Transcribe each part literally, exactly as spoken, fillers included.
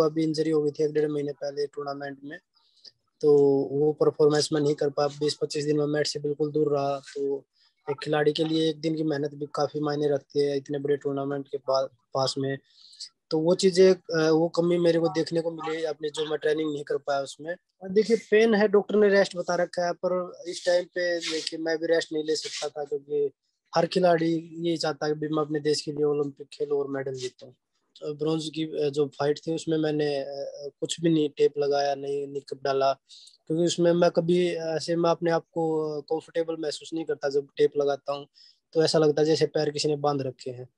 अभी इंजरी हो गई थी एक डेढ़ महीने पहले टूर्नामेंट में, तो वो परफॉर्मेंस में नहीं कर पाया, बीस पच्चीस दिन में मैच से बिल्कुल दूर रहा। तो एक खिलाड़ी के लिए एक दिन की मेहनत भी काफी मायने रखती है इतने बड़े टूर्नामेंट के पा, पास में। तो वो चीजें, वो कमी मेरे को देखने को मिली अपने, जो मैं ट्रेनिंग नहीं कर पाया उसमें। और देखिए पेन है, डॉक्टर ने रेस्ट बता रखा है, पर इस टाइम पे देखिए मैं भी रेस्ट नहीं ले सकता था, क्योंकि हर खिलाड़ी ये चाहता है कि मैं अपने देश के लिए ओलंपिक खेलूं और मेडल जीतूं। ब्रॉन्ज की जो फाइट थी उसमें मैंने कुछ भी नहीं टेप लगाया, नहीं निकअप डाला, क्योंकि उसमें मैं कभी ऐसे मैं अपने आप को कंफर्टेबल महसूस नहीं करता। जब टेप लगाता हूँ तो ऐसा लगता है जैसे पैर किसी ने बांध रखे हैं।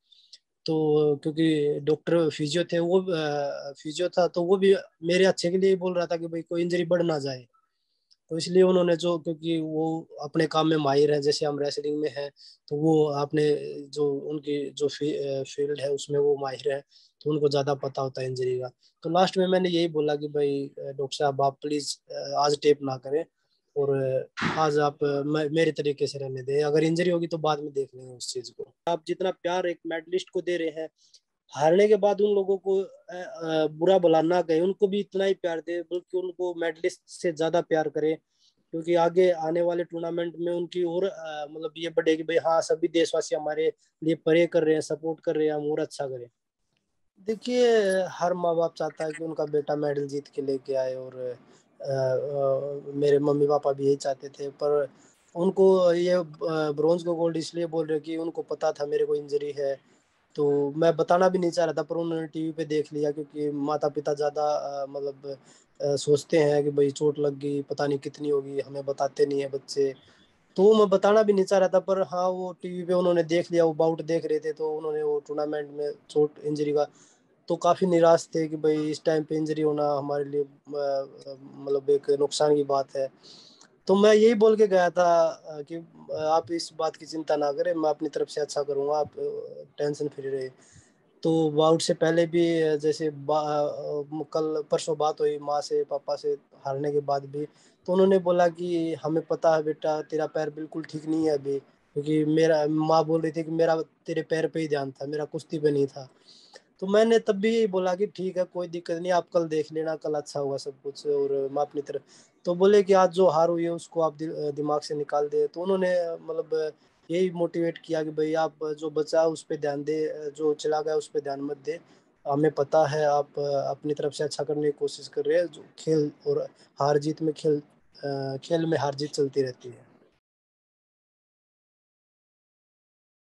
तो क्योंकि डॉक्टर फिजियो थे, वो फिजियो था, तो वो भी मेरे अच्छे के लिए ही बोल रहा था कि भाई कोई इंजरी बढ़ ना जाए। तो इसलिए उन्होंने जो, क्योंकि वो अपने काम में माहिर है, जैसे हम रेसलिंग में हैं, तो वो अपने जो उनकी जो फी, फील्ड है उसमें वो माहिर है, तो उनको ज्यादा पता होता है इंजरी का। तो लास्ट में मैंने यही बोला कि भाई डॉक्टर साहब आप प्लीज आज टेप ना करें, और आज आप मेरे तरीके से रहने दें, अगर इंजरी होगी तो बाद में देख लेंगे उस चीज को। आप जितना प्यार एक मेडलिस्ट को दे रहे हैं, हारने के बाद उन लोगों को अ, अ, बुरा भला ना कहे, उनको भी इतना ही प्यार दे, बल्कि उनको मेडलिस्ट से ज्यादा प्यार करे, क्योंकि आगे आने वाले टूर्नामेंट में उनकी और अ, मतलब ये बढ़ेगी, भाई हाँ सभी देशवासी हमारे लिए प्रे कर रहे हैं, सपोर्ट कर रहे हैं, हम और अच्छा करें। देखिए हर माँ बाप चाहता है कि उनका बेटा मेडल जीत के लेके आए, और अ, अ, मेरे मम्मी पापा भी यही चाहते थे, पर उनको ये ब्रॉन्ज को गोल्ड इसलिए बोल रहे कि उनको पता था मेरे को इंजरी है। तो मैं बताना भी नहीं चाह रहा था, पर उन्होंने टीवी पे देख लिया, क्योंकि माता पिता ज़्यादा अ, मतलब अ, सोचते हैं कि भाई चोट लग गई, पता नहीं कितनी होगी, हमें बताते नहीं है बच्चे। तो वो मैं बताना भी नहीं चाह रहा था, पर हाँ वो टीवी पे उन्होंने देख लिया, वो बाउट देख रहे थे, तो उन्होंने वो टूर्नामेंट में चोट इंजरी का, तो काफ़ी निराश थे कि भाई इस टाइम पे इंजरी होना हमारे लिए अ, अ, मतलब एक नुकसान की बात है। तो मैं यही बोल के गया था अ, कि अ, आप इस बात की चिंता ना करें, मैं अपनी तरफ से अच्छा करूंगा, आप टेंशन फ्री रहे। तो बाउट से पहले भी अ, जैसे बा, अ, कल परसों बात हुई माँ से पापा से हारने के बाद भी, तो उन्होंने बोला कि हमें पता है बेटा तेरा पैर बिल्कुल ठीक नहीं है अभी, क्योंकि मेरा माँ बोल रही थी कि मेरा तेरे पैर पे ही ध्यान था, मेरा कुश्ती पे नहीं था। तो मैंने तब भी बोला कि ठीक है कोई दिक्कत नहीं, आप कल देख लेना, कल अच्छा होगा सब कुछ, और मैं अपनी तरफ। तो बोले कि आज जो हार हुई है उसको आप दि, दिमाग से निकाल दे। तो उन्होंने मतलब यही मोटिवेट किया कि भाई आप जो बचा उस पर ध्यान दे, जो चला गया उस पर ध्यान मत दे, हमें पता है आप अपनी तरफ से अच्छा करने की कोशिश कर रहे हैं। जो खेल और हार जीत में खेल अ, खेल में हार जीत चलती रहती है।